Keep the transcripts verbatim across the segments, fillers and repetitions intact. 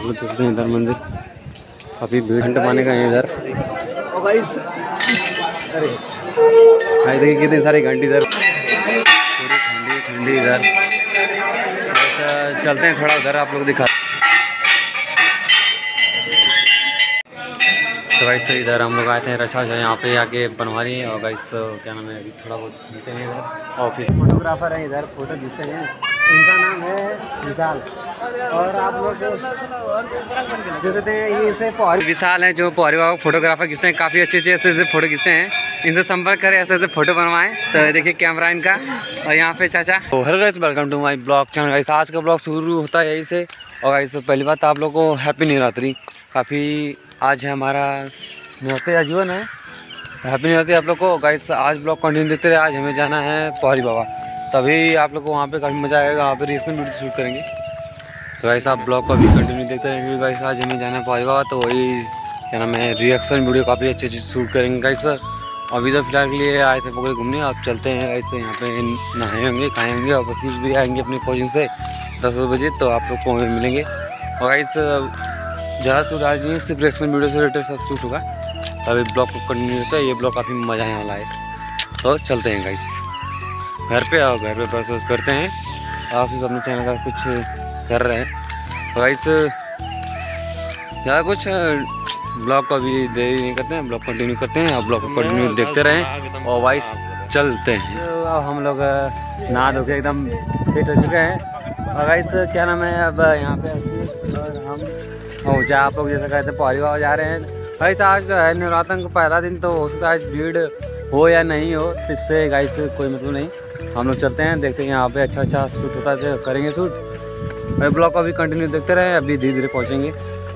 लोग देख सकते हैं इधर मंदिर काफ़ी भीड़ घंटे पाने का है इधर। अरे भाई देखिए कितनी सारी घंटी इधर, पूरी ठंडी ठंडी इधर। चलते हैं थोड़ा उधर आप लोग दिखा। तो गाइस इधर हम लोग आए थे रक्षा जो यहाँ पे आके बनवा रही है। और गाइस क्या नाम है, अभी थोड़ा बहुत मिलते हैं इधर। ऑफिस फोटोग्राफर है इधर, फोटो खींचते हैं, इनका नाम है विशाल। और आप लोग जो कहते हैं ये से पौरी विशाल है जो पौरी बाबा फोटोग्राफर खींचते हैं, काफ़ी अच्छे अच्छे ऐसे ऐसे फोटो खींचते हैं। इनसे संपर्क करें, ऐसे ऐसे फोटो बनवाएं। तो देखिए कैमरा इनका, और यहाँ पे चाचा। तो hello guys, welcome to my vlog channel. Guys आज का ब्लॉग शुरू होता है यहीं से। और गाइस पहली बात आप लोग को हैप्पी नवरात्रि। काफ़ी आज है हमारा नवरात्रि का जीवन है, हैप्पी नवरात्रि आप लोग को। गाइस आज ब्लॉग कंटिन्यू देते रहे। आज हमें जाना है पौरी बाबा, तभी आप लोग को वहाँ पे काफ़ी मज़ा आएगा। वहाँ पे रिएक्शन वीडियो शूट करेंगे। तो गाइस आप ब्लॉग को भी कंटिन्यू देखते रहेंगे। गाइस आज हमें जाना है पौरी बाबा, तो वही क्या नाम है रिएक्शन वीडियो काफ़ी अच्छे अच्छे शूट करेंगे। गाइस अभी तो फिलहाल के लिए आए थे पकड़े घूमने, आप चलते हैं। गाइस यहाँ पे नहाएंगे खाएँगे और बस भी आएँगे अपनी कोचिंग से दस बजे, तो आप लोग को मिलेंगे। और गाइस ज़्यादा शूट आज नहीं, सिर्फ रिएक्शन वीडियो से रिलेटेड सब शूट होगा। अभी ब्लॉग को कंटिन्यू होता है, ये ब्लॉग काफ़ी मज़ा आने वाला है। तो चलते हैं गाइस घर पे। आओ घर पे प्रोसेस करते हैं, आप अपने चैनल का कुछ कर रहे हैं। तो गाइस ज़्यादा कुछ ब्लॉग को अभी देरी नहीं करते हैं, ब्लॉग कंटिन्यू करते हैं। आप ब्लॉग को कंटिन्यू देखते रहें और वाइस चलते हैं। तो अब हम लोग नहा धो के एकदम फिट हो चुके हैं। और गाइस क्या नाम है, अब यहाँ पे और हम और जा आप लोग जैसे कहते हैं पौरी बाबा जा रहे हैं। गाइस आज है नवरात्र का पहला दिन, तो हो सकता है आज भीड़ हो या नहीं हो, इससे गाइस कोई मतलब नहीं। हम लोग चलते हैं, देखते हैं यहाँ पे अच्छा अच्छा शूट होता है, करेंगे शूट। अभी ब्लॉग को अभी कंटिन्यू देखते रहे, अभी धीरे धीरे पहुँचेंगे।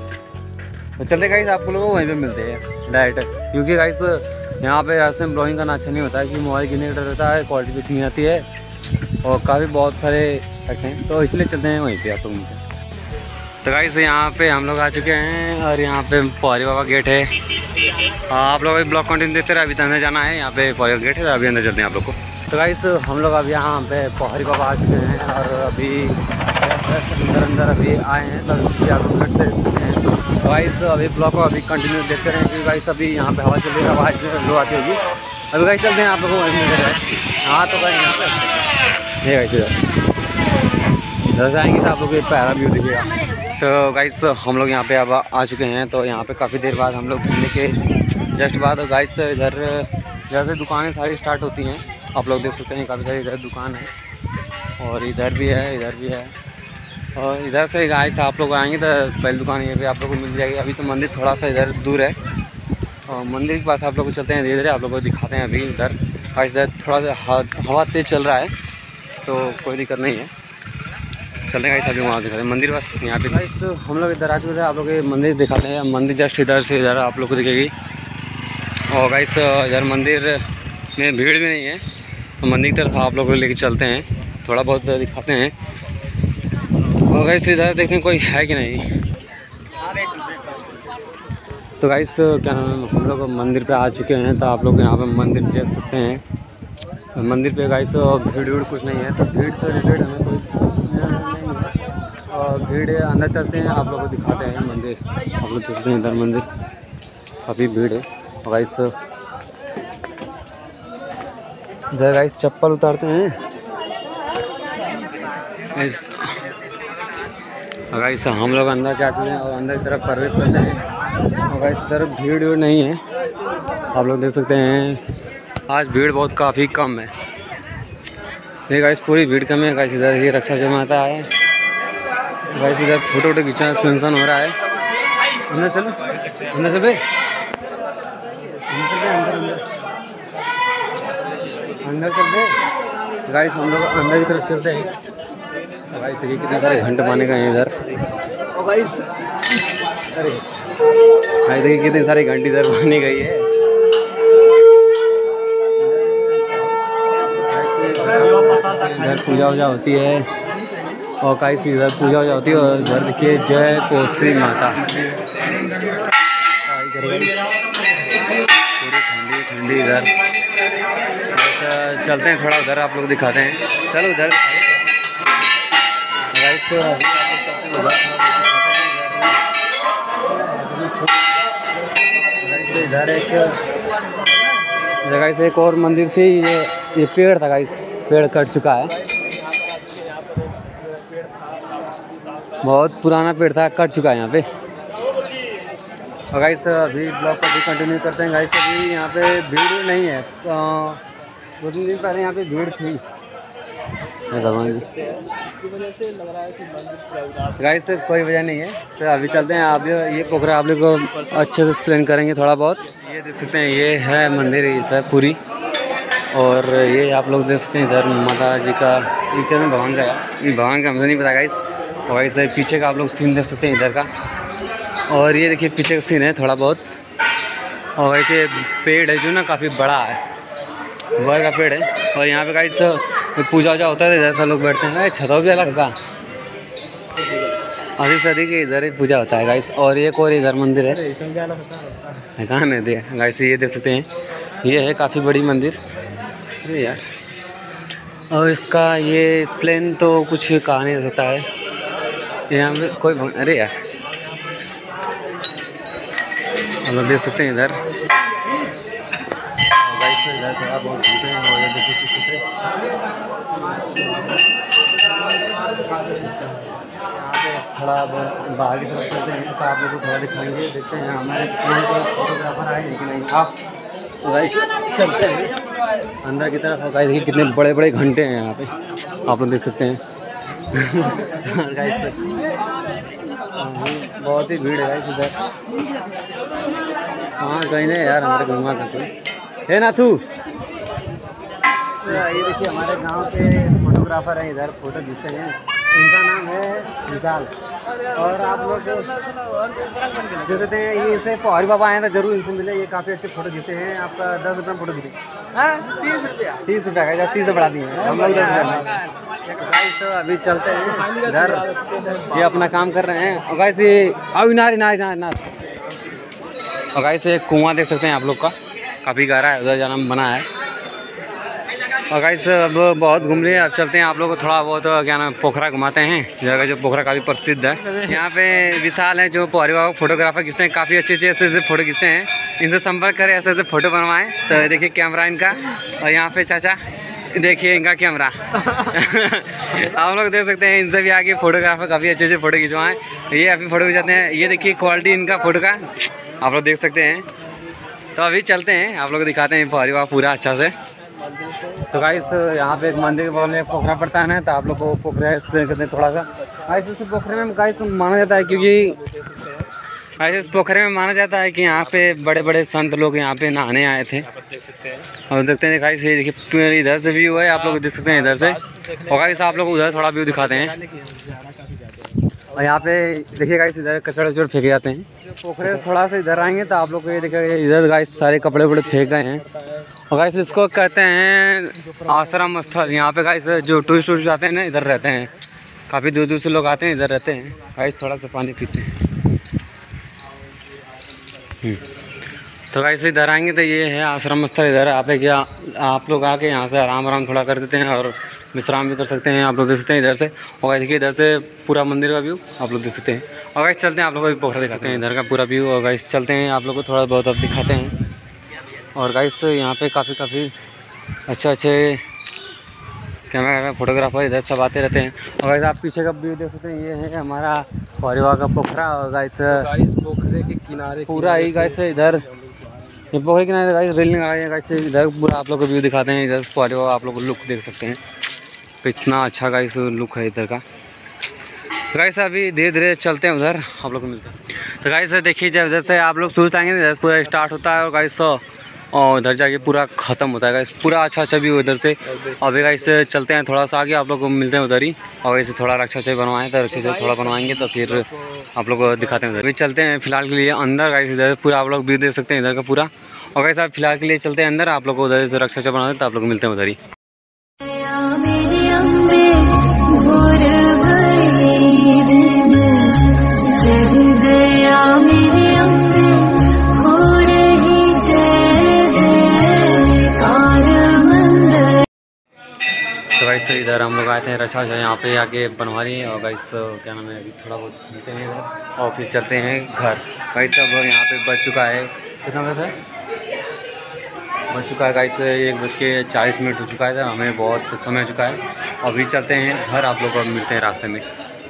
तो चलते गाइस आप लोगों को वहीं पे मिलते हैं डायरेक्ट, क्योंकि गाइस यहाँ पे रास्ते में ब्लॉगिंग करना अच्छा नहीं होता है, क्योंकि मोबाइल गिरने का डर रहता है, क्वालिटी भी इतनी आती है और काफ़ी बहुत सारे फैक्ट हैं। तो इसलिए चलते हैं वहीं पे आप लोग मिलते हैं। तो गाइस यहाँ पे हम लोग आ चुके हैं और यहाँ पे पौरी बाबा गेट है। आप लोग अभी ब्लॉग कंटिन्यू देखते रहे, अभी तो अंदर जाना है। यहाँ पे पौरी गेट है, अभी अंदर चलते हैं आप लोग को। तो गाइस हम लोग अब यहाँ पे पौरी बाबा आ चुके हैं और अभी अंदर अंदर अभी आए हैं, तब आप लोग देखते हैं। तो गाइस अभी ब्लॉग को अभी कंटिन्यू देखते रहें, क्योंकि गाइस अभी यहाँ पे हवा चल रही है, आवाज़ लो आती होगी। अभी गाइस चलते हैं आप लोगों को। हाँ तो गाइस यहाँ पे ये गाइस इधर से आएंगे तो आप लोग को प्यारा व्यू दिखेगा। तो गाइस हम लोग यहाँ पे अब आ चुके हैं। तो यहाँ पे काफ़ी देर बाद हम लोग घूमने के जस्ट बाद गाइस इधर जैसे दुकानें सारी स्टार्ट होती हैं, आप लोग देख सकते हैं काफ़ी सारी इधर दुकान है और इधर भी है, इधर भी है। और इधर से गाइस आप लोग आएंगे तो पहली दुकान ये भी आप लोग को मिल जाएगी। अभी तो मंदिर थोड़ा सा इधर दूर है और मंदिर के पास आप लोग को चलते हैं, धीरे धीरे आप लोग को दिखाते हैं। अभी इधर गाइस इधर थोड़ा सा हवा तेज़ चल रहा है, तो कोई दिक्कत नहीं है, चलते हैं गाइस अभी वहाँ दिखाते हैं मंदिर बस यहाँ पे। गाइस हम लोग इधर आ चुके थे, आप लोग ये मंदिर दिखाते हैं। मंदिर जस्ट इधर से इधर आप लोग को दिखेगी। और गाइस इधर मंदिर में भीड़ भी नहीं है, तो मंदिर की तरफ आप लोग को लेके चलते हैं, थोड़ा बहुत दिखाते हैं। और गाइस इधर देखते हैं कोई है कि नहीं। तो गाइस क्या नाम है, हम लोग मंदिर पे आ चुके हैं, तो आप लोग यहाँ पे मंदिर देख सकते हैं। मंदिर पे गाइस भीड़ भीड़ कुछ नहीं है, तो भीड़ से रिलेटेड हमें कोई नहीं है। और भीड़ अंदर चलते हैं, आप लोग को दिखाते हैं मंदिर। आप लोग देख सकते हैं इधर मंदिर काफ़ी भीड़ है। और गाइस इधर गाइस चप्पल उतारते हैं। गाइस हम लोग अंदर जा चुके हैं और अंदर की तरफ प्रवेश करते हैं। और गाइस इधर भीड़ भीड़ नहीं है, आप लोग देख सकते हैं आज भीड़ बहुत काफ़ी कम है। ये गाइस पूरी भीड़ कम है। गाइस इधर ये रक्षा जमाता है। गाइस इधर फोटो वोटो खींचना सेंसन हो रहा है। अंदर चलो, अंदर चल पे अंदर चलते गाइस, हम लोग अंदर की तरफ चलते हैं। गाइस देखिए कितने सारे घंटे पाने का है इधर। और गाइस अरे गाइस देखिए कितनी सारी घंटी इधर पानी गई है। इधर पूजा वूजा होती है और गाइस इधर पूजा वूजा होती है। और इधर देखिए जय कोसी माता, पूरी ठंडी ठंडी इधर। चलते हैं थोड़ा उधर, आप लोग दिखाते हैं। चलो उधर गाइस इधर एक जगह से एक और मंदिर थी, ये ये पेड़ था गाइस, पेड़ कट चुका है, बहुत पुराना पेड़ था, कट चुका है यहाँ पे। और गाइस अभी ब्लॉग को भी कंटिन्यू करते हैं गाइस। अभी यहाँ पे भीड़ नहीं है, दो तीन दिन पहले यहाँ पे भीड़ थी गाइस, कोई वजह नहीं है। तो अभी चलते हैं, आप ये पोखरा आप लोग को अच्छे से एक्सप्लेन करेंगे थोड़ा बहुत। ये देख सकते हैं, ये है मंदिर इधर पूरी, और ये आप लोग देख सकते हैं इधर माता जी का, इधर में भगवान का भगवान का मुझे नहीं पता गाइस। और गाइस पीछे का आप लोग सीन देख सकते हैं इधर का, और ये देखिए पीछे का सीन है थोड़ा बहुत। और वैसे पेड़ है जो ना काफ़ी बड़ा है, बर का पेड़ है। और यहाँ पे गाइस पूजा वूजा होता है, इधर सब लोग बैठते हैं। छतों भी अलग का अभी सदी के इधर ही पूजा होता है गाइस। और एक और इधर मंदिर है, कहाँ नहीं दिया गाइस, ये देख सकते हैं, ये है काफ़ी बड़ी मंदिर। अरे यार, और इसका ये एक्सप्लेन तो कुछ कहा नहीं जा सकता है यहाँ पे कोई। अरे यार, हम लोग देख सकते हैं इधर इधर थोड़ा बहुत घूमते हैं। और ये देखिए किसी थोड़ा बाहर की तरफ चलते हैं तो आप लोग को थोड़ा दिखाएंगे। देखते हैं हमारे फोटोग्राफर आए हैं कि नहीं। आप गाइस चलते हैं अंदर की तरफ। गाइस देखिए कितने बड़े बड़े घंटे हैं यहाँ पे, आप लोग देख सकते हैं। गाइस बहुत ही भीड़ है गाइस इधर। हाँ कहीं नहीं यार, हमारे घूमा करते है ना तू। ये देखिए हमारे गांव के फोटोग्राफर हैं, इधर फोटो खींचते हैं, इनका नाम है विशाल। और आप लोग जो कहते हैं, ये इसे पौरी बाबा आए तो जरूर इनसे मिले, ये काफ़ी अच्छे फोटो खींचते हैं। आपका दस रुपये में फोटो खींचे, तीस रुपया तीस रुपया का तीस से बढ़ा दिए हम लोग दस रुपये। तो अभी चलते हैं इधर, ये अपना काम कर रहे हैं। और गाइस ये अब इनार इनार इनार इनार और गाइस एक कुआं देख सकते हैं आप लोग का, काफ़ी गहरा है, उधर जाना बना है। और गाइस अब बहुत घूम लिए, अब चलते हैं आप लोग को थोड़ा बहुत क्या नाम पोखरा घुमाते हैं। जगह जो पोखरा काफ़ी प्रसिद्ध है। यहाँ पे विशाल है जो पौरी बाबा फोटोग्राफर खींचते हैं, काफ़ी अच्छे अच्छे ऐसे ऐसे फोटो खींचते हैं। इनसे संपर्क करें, ऐसे ऐसे फोटो बनवाएं। तो देखिए कैमरा इनका, और यहाँ पे चाचा देखिए इनका कैमरा। आप लोग देख सकते हैं, इनसे भी आगे फोटोग्राफर काफ़ी अच्छे अच्छे फोटो खिंचवाएं। ये अभी फोटो खिंचाते हैं, ये देखिए क्वालिटी इनका फोटो का आप लोग देख सकते हैं। तो अभी चलते हैं, आप लोग दिखाते हैं पौरी बाबा पूरा अच्छा से। तो गाइस यहाँ पे एक मंदिर के बगल में पोखरा पड़ता है ना, तो आप लोग को पोखरा एक्सप्लेन करते हैं थोड़ा सा। गाइस इस पोखरे में गाइस माना जाता है, क्योंकि गाइस इस पोखरे में माना जाता है कि यहाँ पे बड़े बड़े संत लोग यहाँ पे नहाने आए थे। और देखते हैं गाइस, ये देखिए इधर से व्यू है, आप लोग देख सकते हैं इधर से। और गाइस आप लोग उधर थोड़ा व्यू दिखाते हैं। और यहाँ पे देखिए गाइस इधर कचड़ा वचड़ फेंके जाते हैं। जो पोखरे थोड़ा सा इधर आएंगे तो आप लोग को ये देखिए इधर गाइस सारे कपड़े वपड़े फेंक गए हैं। और गाइस इसको कहते हैं आश्रम स्थल। यहाँ पे गाइस जो टूरिस्ट टूरिस्ट आते हैं ना, इधर रहते हैं, काफ़ी दूर दूर से लोग आते हैं, इधर रहते हैं। गाइस थोड़ा सा पानी पीते हैं। तो गाइस इधर आएंगे तो ये है आश्रम स्थल। इधर आप क्या आप लोग आके यहाँ से आराम आराम थोड़ा कर देते हैं और विश्राम भी कर सकते हैं। आप लोग देख सकते हैं इधर से। और देखिए इधर से पूरा मंदिर का व्यू आप लोग देख सकते हैं। और गाइस चलते हैं, आप लोग को पोखरा दिखाते हैं, इधर का पूरा व्यू। और गाइस चलते हैं, आप लोग को थोड़ा बहुत अब दिखाते हैं। और गाइस यहाँ पे काफ़ी काफ़ी अच्छे अच्छे कैमरा फोटोग्राफर इधर सब आते रहते हैं। और गाइस आप पीछे का व्यू देख सकते हैं, ये है हमारा पौरी बाबा का पोखरा। और गाइस पोखरे के किनारे पूरा ही गाइस इधर ये पोखरे किनारे गाइस रेलिंग लगाई है गाइस, इधर पूरा आप लोग को व्यू दिखाते हैं। इधर पौरी बाबा आप लोग को लुक देख सकते हैं, तो इतना अच्छा गाइस लुक है इधर का। तो गाइस अभी धीरे धीरे चलते हैं उधर, आप लोग को मिलते हैं। तो गाइस देखिए जब इधर से आप लोग शुरू से आएंगे इधर पूरा स्टार्ट होता है, और गाइस और उधर जाके पूरा ख़त्म होता है गाइस, पूरा अच्छा अच्छा व्यू इधर से। अभी गाइस चलते हैं थोड़ा सा आगे, आप लोग को मिलते हैं उधर ही। और वैसे थोड़ा रक्षा से बनवाएं तो रक्षा से थोड़ा बनवाएंगे तो फिर आप लोग को दिखाते हैं उधर। अभी चलते हैं फिलहाल के लिए अंदर गाइस, इधर पूरा आप लोग व्यू देख सकते हैं इधर का पूरा। और गाइस आप फिलहाल के लिए चलते हैं अंदर, आप लोग को उधर से रक्षा से बनाते तो आप लोग मिलते हैं उधर ही। तो गाइस इधर हम लोग आए थे रक्षा जो यहाँ पे आके बनवा रही है। और गाइस क्या नाम है, अभी थोड़ा बहुत मिलते हैं इधर और फिर चलते हैं घर। गाइस अब यहाँ पे बज चुका है कितना बजे बज चुका है गाइस, एक बज के चालीस मिनट हो चुका है, हमें बहुत समय हो चुका है। अभी चलते हैं घर, आप लोग को मिलते हैं रास्ते में।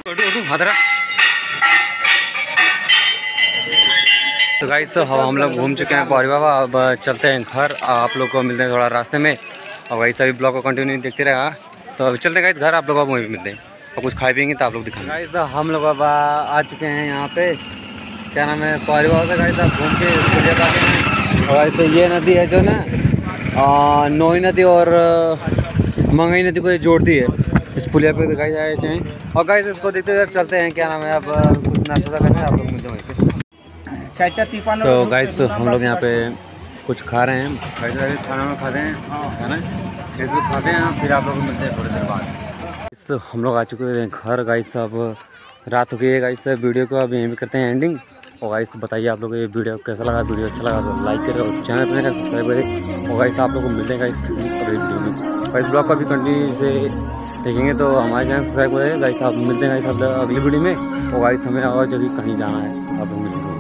तो गाइस हम लोग घूम चुके हैं पौरी बाबा, अब चलते हैं घर, आप लोग को मिलते हैं थोड़ा रास्ते में। और गाइस अभी ब्लॉग को कंटिन्यू देखते रहेगा, तो अभी चलते हैं गाइस घर, आप लोग को वहीं मिलते हैं और कुछ खाए पिएंगे तो आप लोग दिखाएंगे। गाइस हम लोग अब आ चुके हैं यहाँ पे, क्या नाम है, पौरी बाबा से गाइस घूम के पुलिया पाते हैं। और गाइस ये नदी है जो ना नोई नदी और मंगई नदी को जोड़ती है, इस पुलिया पे दिखाई जाए चाहें। और गाइस इसको देखते हुए चलते हैं, क्या नाम है, अब कुछ नाश्ता करने आप लोग मिलते हैं। तो गाइस हम लोग यहाँ पे कुछ खा रहे हैं, गाइस खाना में खाते हैं, है ना, इसको खाते हैं, फिर आप लोग को मिलते हैं थोड़ी देर बाद। इस हम लोग आ चुके हैं घर गाइस, अब रात हो गई है गाइस, वीडियो को अब यहीं पे करते हैं एंडिंग। और गाइस बताइए आप लोग को ये वीडियो कैसा लगा, वीडियो अच्छा लगा तो लाइक करें और चैनल पर सब्सक्राइब करें। और गाइस आप लोग को मिलते हैं गाइस किसी अगले वीडियो में। गाइस ब्लॉग को भी कंटिन्यू से देखेंगे तो हमारे चैनल सब्सक्राइब करें गाइस, आप मिलते हैं गाइस अगली वीडियो में। और गाइस हमें और जल्दी कहीं जाना है, आप लोग मिलेंगे।